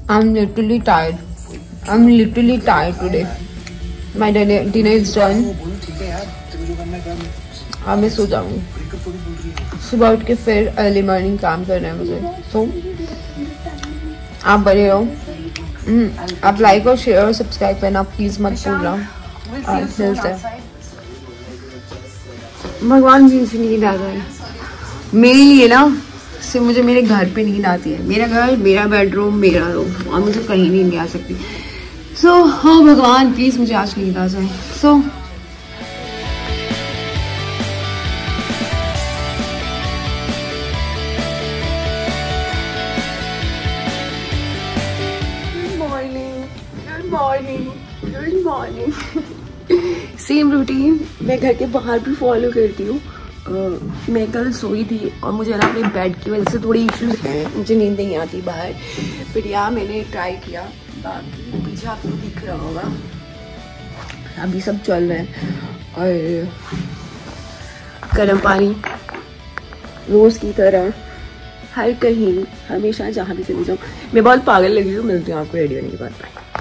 I'm literally tired. I'm literally tired today. My dinner is done. अब मैं सो जाऊंगी. सुबह उठ के फिर अर्ली मॉर्निंग काम करना है मुझे. So आप बने रहो. आप लाइक और शेयर और सब्सक्राइब करना प्लीज मत भूलना. मिलते हैं. भगवान जी से नींद आ गई. मेरे लिए ना सिर्फ मुझे मेरे घर पे नींद आती है. मेरा घर, मेरा बेडरूम, मेरा रूम, और मुझे कहीं नींद नहीं आ सकती. सो हाँ भगवान प्लीज मुझे आज नींद आ जाए. So good morning. Same routine मैं घर के बाहर भी फॉलो करती हूँ. मैं कल सोई थी और मुझे ना अपने बेड की वजह से थोड़ी इश्यूज हैं. मुझे नींद नहीं आती बाहर. फिर यहाँ मैंने ट्राई किया. बाकी पीछे आपको दिख रहा होगा अभी सब चल रहा है. और गर्म पानी रोज़ की तरह हर कहीं हमेशा जहाँ भी चली जाऊँ. मैं बहुत पागल लगी हूँ. मिलती हूँ आपको रेडी होने के बाद.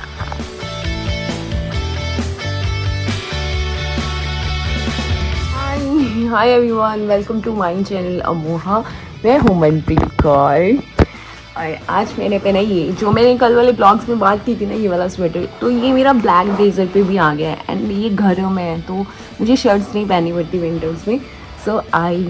Hi everyone, welcome to my channel Amoha. मैं हूँ मनप्रीत कौर. और आज मैंने पहना ये जो मैंने कल वाले ब्लॉग्स में बात की थी ना, ये वाला स्वेटर. तो ये मेरा ब्लैक ब्लेजर पे भी आ गया है. एंड ये घरों में है तो मुझे शर्ट्स नहीं पहननी पड़ती विंटर्स में. सो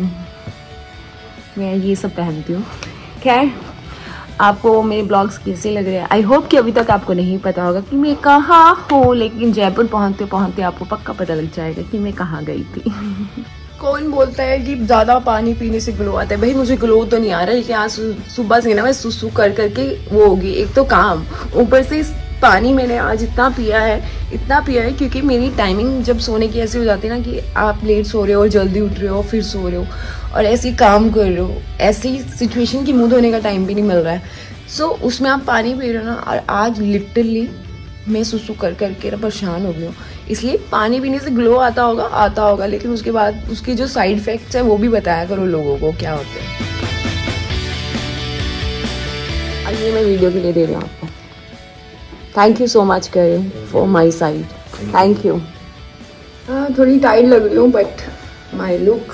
मैं ये सब पहनती हूँ. खैर आपको मेरे ब्लॉग्स कैसे लग रहे हैं? आई होप कि अभी तक आपको नहीं पता होगा कि मैं कहाँ हूँ, लेकिन जयपुर पहुँचते पहुँचते आपको पक्का पता लग जाएगा कि मैं कहाँ गई थी. कौन बोलता है कि ज़्यादा पानी पीने से ग्लो आता है? भाई मुझे ग्लो तो नहीं आ रहा, लेकिन आज सुबह से ना मैं सुसु कर करके वो होगी. एक तो काम, ऊपर से पानी मैंने आज इतना पिया है क्योंकि मेरी टाइमिंग जब सोने की ऐसी हो जाती है ना कि आप लेट सो रहे हो और जल्दी उठ रहे हो, फिर सो रहे हो और ऐसे काम कर रहे हो. ऐसी सिचुएशन की मुँह धोने का टाइम भी नहीं मिल रहा है. सो उसमें आप पानी पी रहे हो ना. और आज लिटरली मैं सुसु कर करके ना परेशान हो गई हूँ. इसलिए पानी पीने से ग्लो आता होगा, लेकिन उसके बाद उसके जो साइड इफेक्ट्स हैं वो भी बताया करो लोगों को क्या होते हैं. और ये मैं वीडियो के लिए दे रही हूँ आपको. थैंक यू सो मच करें for my side. Thank you. थोड़ी टाइट लग रही हूँ बट माई लुक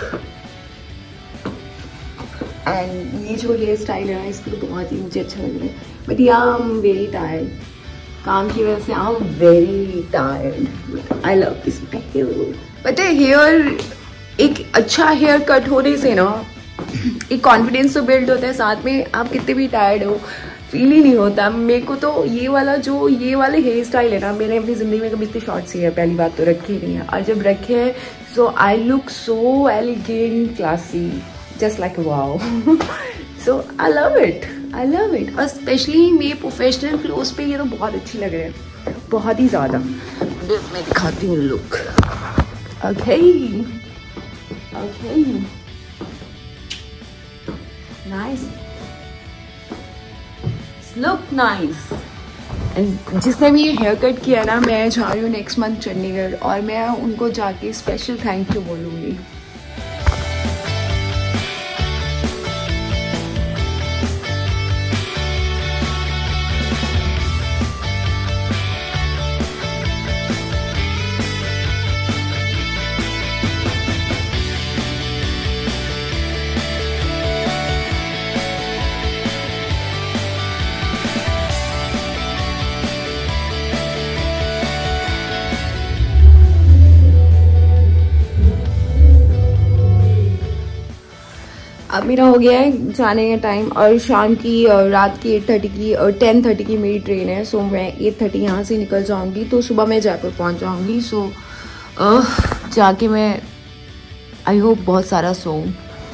एंड ये जो हेयर स्टाइल है ना, इसको बहुत ही मुझे अच्छा लग रहा है. बट या आई एम वेरी टायर्ड. काम की वजह से I am very tired. I love this hair. पता है हेयर, एक अच्छा हेयर कट होने से ना एक कॉन्फिडेंस तो बिल्ड होता है. साथ में आप कितने भी टायर्ड हो फील ही नहीं होता. मेरे को तो ये वाले हेयर स्टाइल है ना, मैंने अपनी ज़िंदगी में कभी इतने शॉर्ट्स हेयर पहली बात तो रखे नहीं है. और जब रखे हैं so I look so elegant, classy, just like wow. So I love it. और स्पेशली मेरे प्रोफेशनल क्लोथ्स पे ये तो बहुत अच्छी लग रहे हैं, बहुत ही ज़्यादा. मैं दिखाती हूँ look. Okay nice, look nice. And जिसने भी ये हेयर कट किया ना, मैं जा रही हूँ नेक्स्ट मंथ चंडीगढ़ और मैं उनको जाके स्पेशल थैंक यू बोलूँगी. अब मेरा हो गया है जाने का टाइम और शाम की रात की 8:30 की और 10:30 की मेरी ट्रेन है. सो मैं 8:30 यहाँ से निकल जाऊँगी तो सुबह मैं जयपुर पहुँच जाऊँगी. सो जाके मैं आई होप बहुत सारा सोऊं.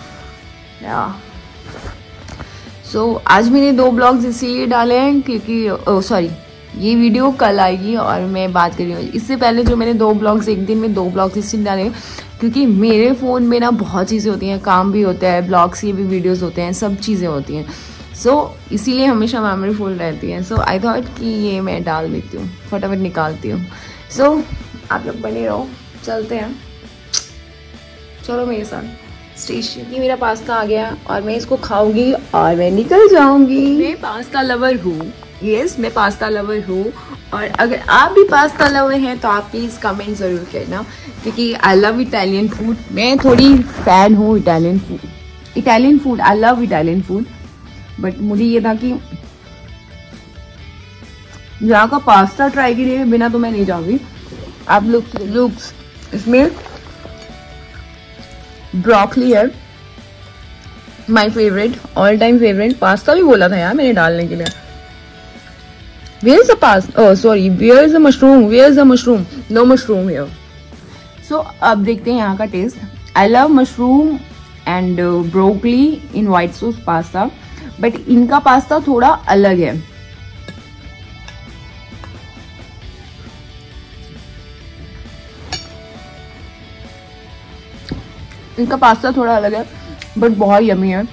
सो आज मैंने 2 ब्लॉग्स इसीलिए डाले हैं क्योंकि सॉरी ये वीडियो कल आएगी और मैं बात कर रही हूँ. इससे पहले जो मैंने 2 ब्लॉग्स, एक दिन में 2 ब्लॉग्स इसलिए डाले क्योंकि मेरे फ़ोन में ना बहुत चीज़ें होती हैं. काम भी होता है, ब्लॉग्स की भी वीडियोस होते हैं, सब चीज़ें होती हैं. सो इसीलिए हमेशा मेमोरी फुल रहती है. सो आई थॉट कि ये मैं डाल देती हूँ, फटाफट निकालती हूँ. सो आप लोग बने रहो, चलते हैं. चलो मेरे साथ स्टेशन. ये मेरा पास्ता आ गया और मैं इसको खाऊंगी और मैं निकल जाऊंगी. मैं पास्ता लवर हूँ यस मैं पास्ता लवर हूँ, और अगर आप भी पास्ता लवर हैं तो आप प्लीज़ कमेंट ज़रूर करना, क्योंकि आई लव इटालियन फूड। मैं थोड़ी फ़ैन हूँ Italian food, I love Italian food. But मुझे ये था कि यहाँ का पास्ता ट्राई किए बिना तो मैं नहीं जाऊँगी। आप लुक्स इसमें ब्रोकली है, my favourite, all time favourite. Pasta भी बोला था यार मैंने डालने के लिए। Where is the pasta? Oh, sorry. Where is the mushroom? Where is the mushroom? No mushroom here. So अब देखते हैं यहाँ का taste. I love mushroom and broccoli in white sauce pasta, but इनका पास्ता थोड़ा अलग है। इनका पास्ता थोड़ा अलग है, बट बहुत यमी है।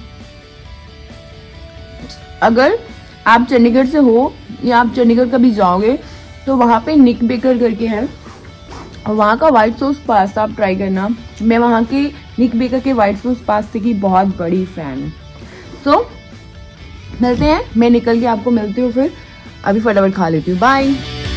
अगर आप चंडीगढ़ से हो या आप चंडीगढ़ कभी जाओगे तो वहाँ पे निक बेकर करके है, और वहाँ का वाइट सॉस पास्ता आप ट्राई करना। मैं वहाँ के निक बेकर के वाइट सॉस पास्ते की बहुत बड़ी फैन हूँ। तो मिलते हैं, मैं निकल के आपको मिलती हूँ, फिर अभी फटाफट खा लेती हूँ। बाय।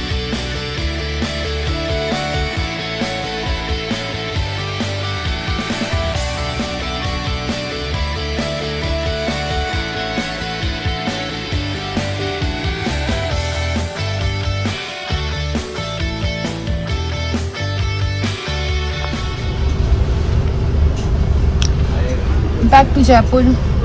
Back to Jaipur.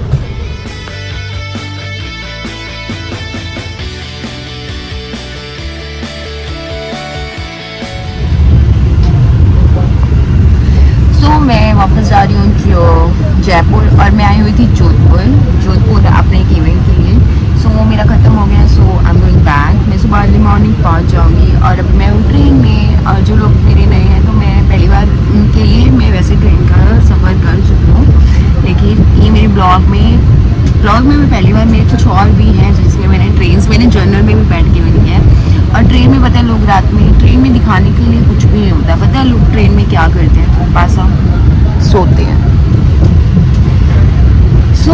मैं वापस जा रही हूँ जयपुर, और मैं आई हुई थी जोधपुर अपने एक इवेंट के लिए। सो वो मेरा ख़त्म हो गया, so I am going back. मैं सुबह अर्ली मॉर्निंग पहुँच जाऊँगी, और अब मैं हूँ ट्रेन में। और जो लोग मेरे नए हैं तो मैं पहली बार उनके लिए मैं वैसे ट्रेन का सफ़र कर चुकी हूँ, लेकिन ये मेरे ब्लॉग में मैं पहली बार, मेरे कुछ और भी हैं जिसमें मैंने जर्नल में भी बैठ के भी है। और ट्रेन में पता है लोग रात में ट्रेन में दिखाने के लिए कुछ भी नहीं होता। पता है लोग ट्रेन में क्या करते हैं, पासा सोते हैं। सो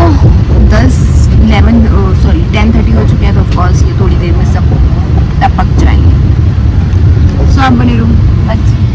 10:30 हो चुके हैं, तो ऑफकोर्स ये थोड़ी देर में सब टपक जाएंगे। सो आप बने रहो।